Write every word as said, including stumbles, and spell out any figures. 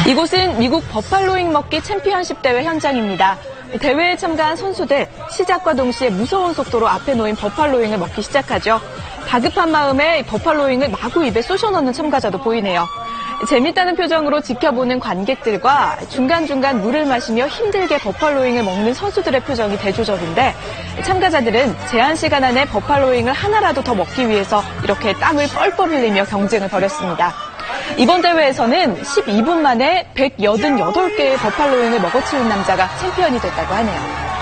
이곳은 미국 버팔로잉 먹기 챔피언십 대회 현장입니다. 대회에 참가한 선수들, 시작과 동시에 무서운 속도로 앞에 놓인 버팔로잉을 먹기 시작하죠. 다급한 마음에 버팔로잉을 마구 입에 쑤셔넣는 참가자도 보이네요. 재밌다는 표정으로 지켜보는 관객들과 중간중간 물을 마시며 힘들게 버팔로잉을 먹는 선수들의 표정이 대조적인데, 참가자들은 제한 시간 안에 버팔로잉을 하나라도 더 먹기 위해서 이렇게 땀을 뻘뻘 흘리며 경쟁을 벌였습니다. 이번 대회에서는 십이 분 만에 백팔십팔 개의 버팔로잉을 먹어치운 남자가 챔피언이 됐다고 하네요.